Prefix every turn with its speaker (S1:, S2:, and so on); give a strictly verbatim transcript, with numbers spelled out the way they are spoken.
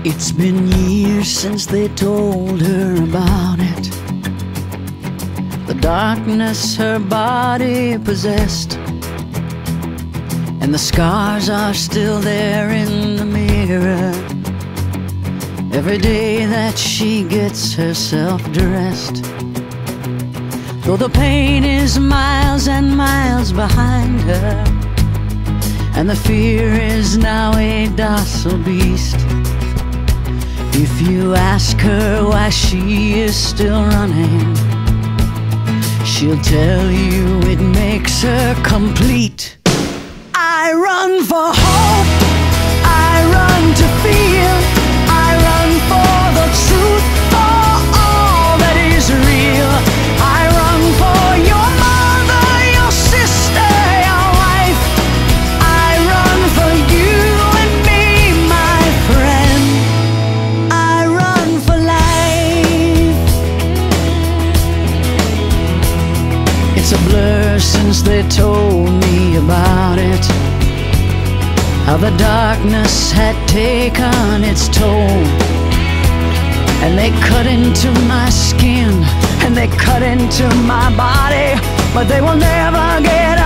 S1: It's been years since they told her about it, the darkness her body possessed, and the scars are still there in the mirror every day that she gets herself dressed. Though the pain is miles and miles behind her, and the fear is now a docile beast, if you ask her why she is still running, she'll tell you it makes her complete. I run for hope, I run to feel, I run for the truth, for all that is real. I run for your mother, your sister, your wife. I run for you and me, my friend. I run for life. It's a blur since they told me about it, how the darkness had taken its toll, and they cut into my skin, and they cut into my body, but they will never get